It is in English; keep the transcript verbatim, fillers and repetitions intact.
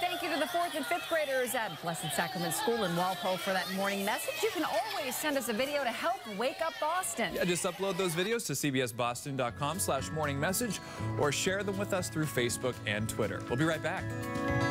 thank you to the fourth and fifth graders at Blessed Sacrament School in Walpole for that morning message. You can always send us a video to help wake up Boston. Yeah, just upload those videos to C B S Boston dot com slash morning message or share them with us through Facebook and Twitter. We'll be right back.